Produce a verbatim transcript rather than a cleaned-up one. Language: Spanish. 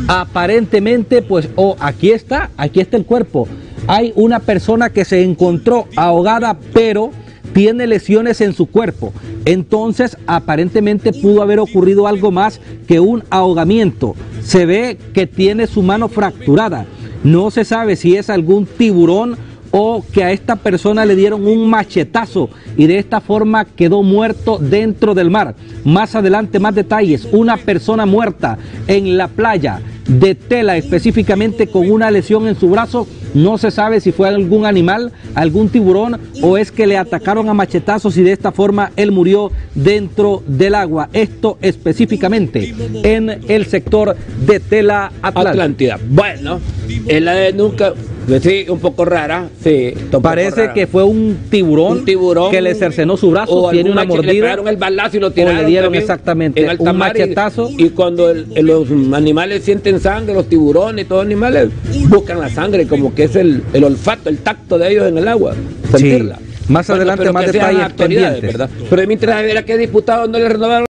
Aparentemente, pues, oh, aquí está, aquí está el cuerpo. Hay una persona que se encontró ahogada, pero tiene lesiones en su cuerpo. Entonces, aparentemente pudo haber ocurrido algo más que un ahogamiento. Se ve que tiene su mano fracturada. No se sabe si es algún tiburón o que a esta persona le dieron un machetazo y de esta forma quedó muerto dentro del mar. Más adelante, más detalles. Una persona muerta en la playa de Tela, específicamente con una lesión en su brazo. No se sabe si fue algún animal, algún tiburón, o es que le atacaron a machetazos y de esta forma él murió dentro del agua. Esto específicamente en el sector de Tela Atlántida. Atlántida. Bueno, es la de nunca... Sí, un poco rara, sí. Parece rara. que fue un tiburón, un tiburón que le cercenó su brazo, o tiene una mordida. Le pegaron el balazo y lo tiraron. O le dieron exactamente un machetazo. Y, y cuando el, el, los animales sienten sangre, los tiburones y todos los animales buscan la sangre, como que es el, el olfato, el tacto de ellos en el agua. Sentirla. Sí. Más bueno, adelante más detalles pendientes. ¿Verdad? Pero mientras era que diputados no le renovaron